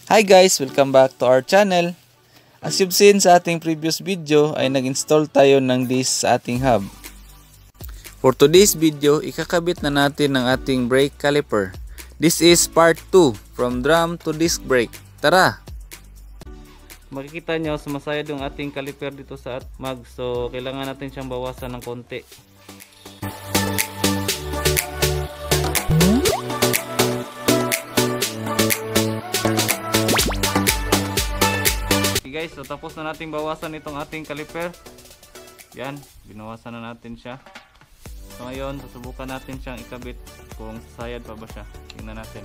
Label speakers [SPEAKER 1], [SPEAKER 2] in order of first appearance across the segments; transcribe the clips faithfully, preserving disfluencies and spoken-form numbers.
[SPEAKER 1] Hi guys! Welcome back to our channel. As you've seen sa ating previous video ay nag-install tayo ng disc sa ating hub. For today's video, ikakabit na natin ang ating brake caliper. This is part two, from drum to disc brake. Tara! Makikita nyo, sumasayad yung ating caliper dito sa mag. So, kailangan natin siyang bawasan ng konti. Okay guys, so tapos na natin bawasan itong ating caliper. Yan, binawasan na natin siya. So ngayon, susubukan natin siyang ikabit kung sasayad pa ba siya. Tingnan natin.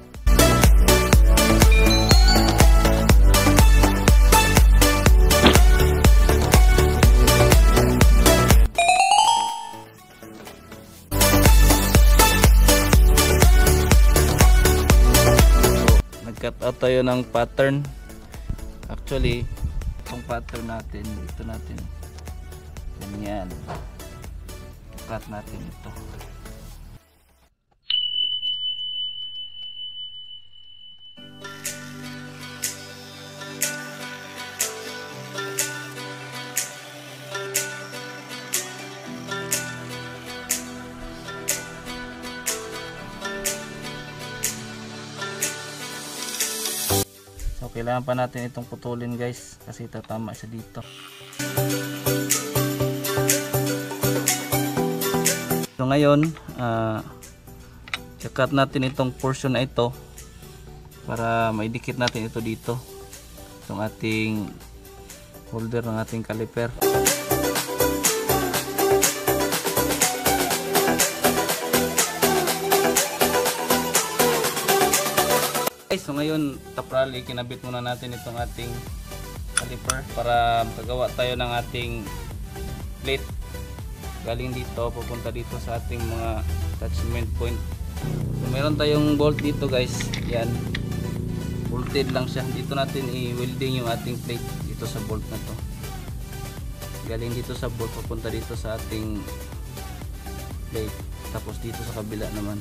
[SPEAKER 1] Nag-cut out tayo ng pattern. Actually, itong pattern natin, ito natin. Ganyan. Cut natin ito. So, kailangan pa natin itong putulin guys kasi tatama siya dito. So ngayon, uh, i-cut natin itong portion na ito para maidikit natin ito dito. Itong ating holder ng ating caliper. So ngayon, taprali, kinabit muna natin itong ating caliper para makagawa tayo ng ating plate galing dito, pupunta dito sa ating mga attachment point. So meron tayong bolt dito guys, yan, bolted lang siya. Dito natin i-welding yung ating plate dito sa bolt na to. Galing dito sa bolt, pupunta dito sa ating plate, tapos dito sa kabila naman.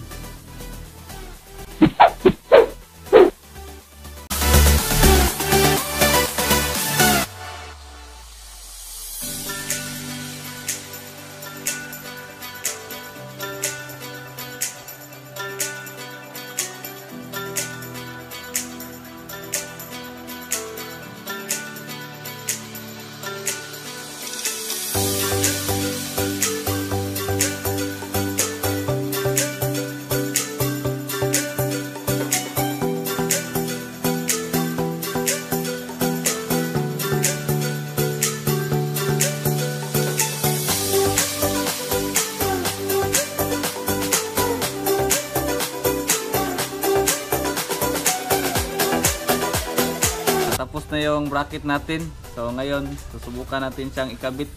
[SPEAKER 1] Tapos na yung bracket natin. So ngayon, susubukan natin siyang ikabit.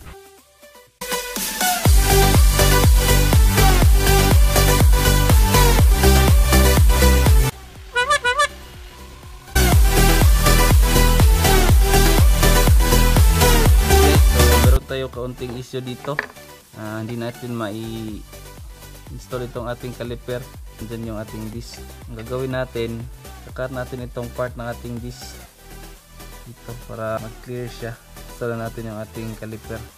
[SPEAKER 1] So meron tayo kaunting issue dito. Uh, hindi natin mai-install itong ating caliper. Diyan yung ating disc. Ang gagawin natin, kakat natin itong part ng ating disc dito para mag-clear siya. Install natin yung ating caliper.